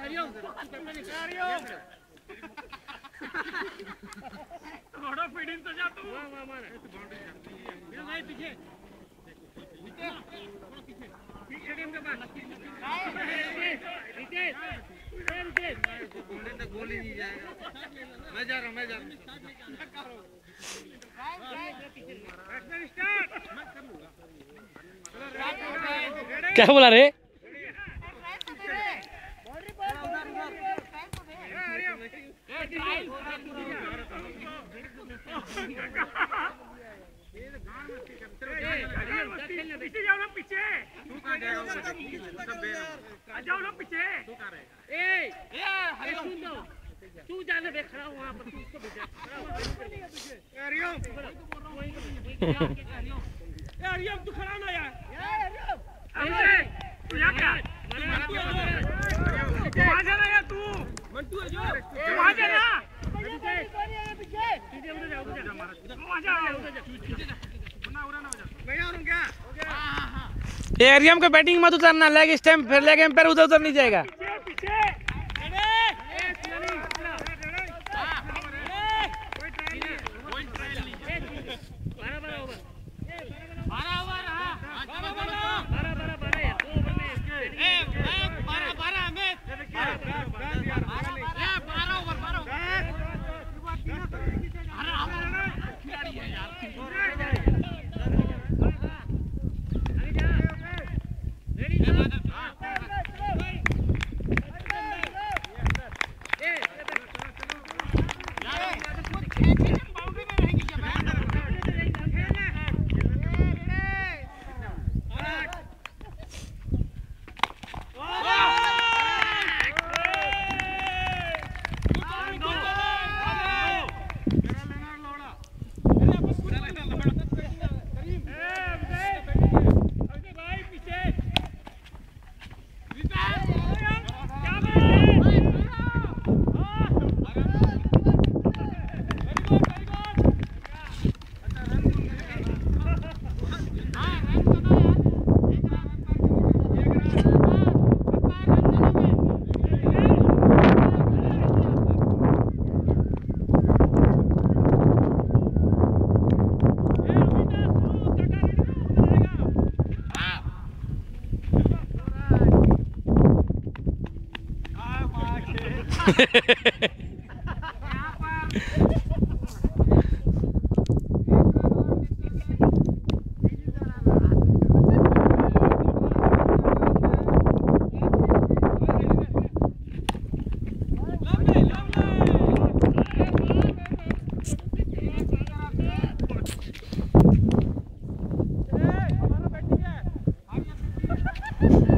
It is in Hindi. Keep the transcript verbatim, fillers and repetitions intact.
थोड़ा फीडिंग तो जा तू भाई पीछे स्टेडियम के पास गोल ही नहीं जाएगा। मैं जा रहा हूँ मैं जा रहा हूँ क्या बोला रे? पीछे जाओ ना पीछे तू कहां जाएगा आ जाओ ना पीछे तू कहां रहे ए ए सुन दो तू जाने बे खड़ा वहां पर तू उसको भेजा हरिओम ए हरिओम तू खड़ा ना यार अरे तू यहां क्या वहां जाना यार तू मंटू है जो वहां जाना पीछे पीछे उधर जा उधर जा वहां जा उधर जा ना उड़ा ना हो जा मैं आ रहा हूं क्या हां हां ये एरियम के बैटिंग मत उतरना, लेग स्टंप फिर लेग एम्पायर उधर उधर नहीं जाएगा। पीछे पीछे अरे ए सुनी हां कोई ट्रायल नहीं कोई ट्रायल नहीं बारह बारह ओवर बारह ओवर हां बारह बारह बारह बारह यार दो ओवर में ए बारह बारह में ए बारह ओवर बारह अरे हमारा खिलाड़ी है यार है।